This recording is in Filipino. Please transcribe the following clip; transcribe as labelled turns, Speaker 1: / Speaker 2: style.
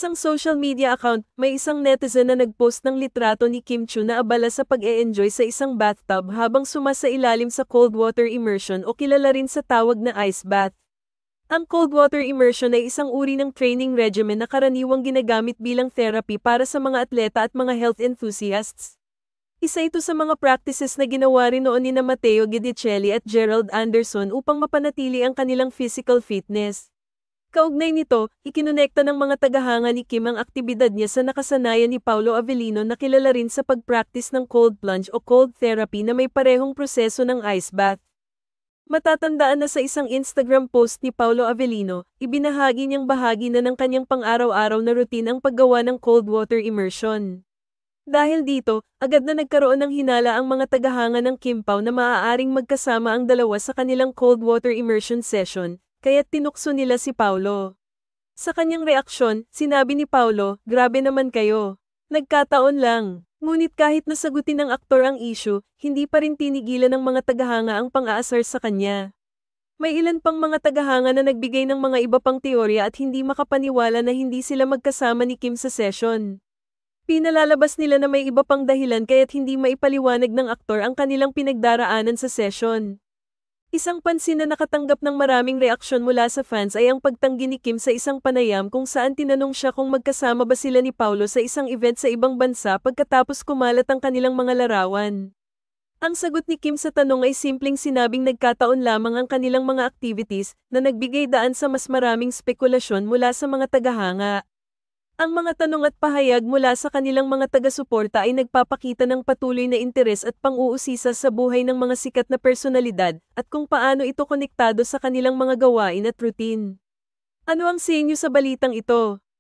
Speaker 1: isang social media account, may isang netizen na nagpost ng litrato ni Kim Chiu na abala sa pag-e-enjoy sa isang bathtub habang sumasailalim sa cold water immersion o kilala rin sa tawag na ice bath. Ang cold water immersion ay isang uri ng training regimen na karaniwang ginagamit bilang therapy para sa mga atleta at mga health enthusiasts. Isa ito sa mga practices na ginawa rin noon ni Matteo Guidicelli at Gerald Anderson upang mapanatili ang kanilang physical fitness. Kaugnay nito, ikinonekta ng mga tagahanga ni Kim ang aktibidad niya sa nakasanayan ni Paolo Avellino na kilala rin sa pag-practice ng cold plunge o cold therapy na may parehong proseso ng ice bath. Matatandaan na sa isang Instagram post ni Paolo Avellino, ibinahagi niyang bahagi na ng kanyang pang-araw-araw na routine ang paggawa ng cold water immersion. Dahil dito, agad na nagkaroon ng hinala ang mga tagahanga ng Kim Pao na maaaring magkasama ang dalawa sa kanilang cold water immersion session, kaya't tinukso nila si Paolo. Sa kanyang reaksyon, sinabi ni Paolo, "Grabe naman kayo. Nagkataon lang." Ngunit kahit nasagutin ng aktor ang issue, hindi pa rin tinigilan ng mga tagahanga ang pang-aasar sa kanya. May ilan pang mga tagahanga na nagbigay ng mga iba pang teorya at hindi makapaniwala na hindi sila magkasama ni Kim sa session. Pinalalabas nila na may iba pang dahilan kaya't hindi maipaliwanag ng aktor ang kanilang pinagdaraanan sa session. Isang pansin na nakatanggap ng maraming reaksyon mula sa fans ay ang pagtanggi ni Kim sa isang panayam kung saan tinanong siya kung magkasama ba sila ni Paolo sa isang event sa ibang bansa pagkatapos kumalat ang kanilang mga larawan. Ang sagot ni Kim sa tanong ay simpleng sinabing nagkataon lamang ang kanilang mga activities na nagbigay daan sa mas maraming spekulasyon mula sa mga tagahanga. Ang mga tanong at pahayag mula sa kanilang mga taga-suporta ay nagpapakita ng patuloy na interes at pang-uusisa sa buhay ng mga sikat na personalidad at kung paano ito konektado sa kanilang mga gawain at routine. Ano ang sa inyo sa balitang ito?